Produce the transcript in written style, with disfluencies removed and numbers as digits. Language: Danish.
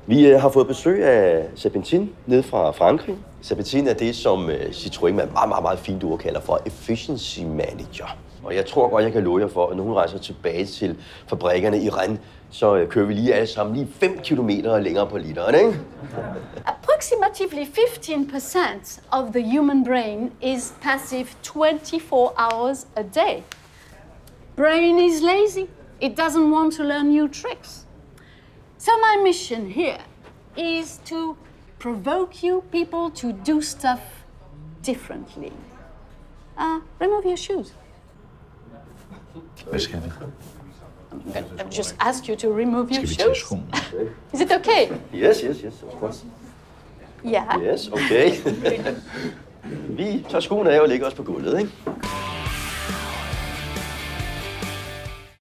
Vi har fået besøg af Serpentin nede fra Frankrig. Serpentin er det, som Citroën med meget fint ord kalder for efficiency manager. Og jeg tror godt, jeg kan love jer for, at når hun rejser tilbage til fabrikkerne i Rennes, så kører vi lige alle sammen lige 5 kilometer længere på literen, ikke? Approximately 15% of the human brain is passive 24 hours a day. Brain is lazy. It doesn't want to learn new tricks. So my mission here is to provoke you people to do stuff differently. Remove your shoes. Hvad skal vi? I've just asked you to remove your Skal vi tage shoes. skoene? Is it okay? Yes, of course. Yeah. Yes, okay. Vi tager skoene af og lægger os på gulvet, ikke?